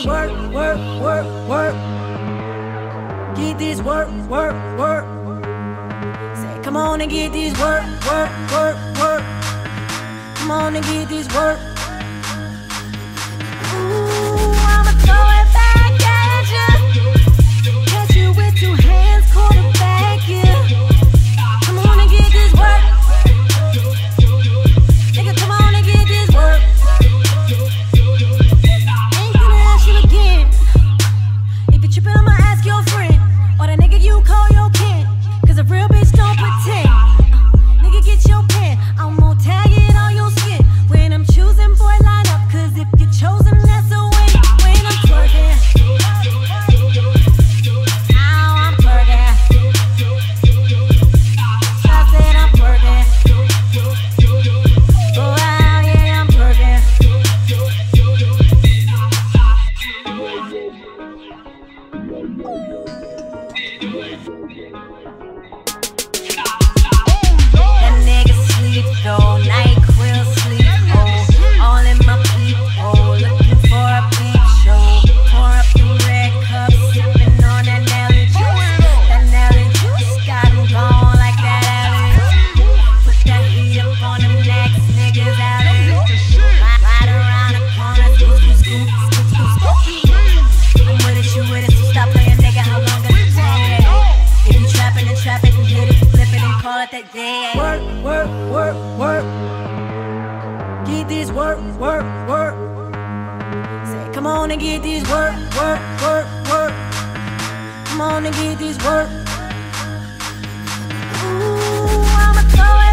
work, work, work, work. Get this work, work, work. Say, come on and get this work, work, work, work. Come on and get this work. Ooh, I'ma throw it back at ya. Catch you with two hands, quarterback, yeah. Come on and get this work. Nigga, come on and get this work. Ain't gonna ask you again. If you trippin', I'ma ask your friend, or the nigga you call your kin. Cause a real bitch don't pretend. Nigga, get your pen, I'm gonna tag it on your skin. When I'm choosing, boy, line up. Cause if you're chosen, that's a win. When I'm twerking, now I'm twerking. I said I'm twerking. Oh, wow, yeah, I'm twerking. That nigga sleep though, NyQuil sleep, oh. All in my peep hole, looking for a peep show. Pour up the red cup, sipping on that Nelly juice. That Nelly juice got 'em gone like that alley. Put that heat up on them next niggas alley. Ride around the corner, scoop, scoop, scoop, scoop, scoop, scoop. I'm with it, you with it, so stop playing, nigga. How long does it take? If you trapping, then trap it, and hit it, flip it, and call it that day. Work, work, work, work. Get this work, work, work. Say, come on and get this work, work, work, work. Come on and get this work. Ooh, I'ma throw it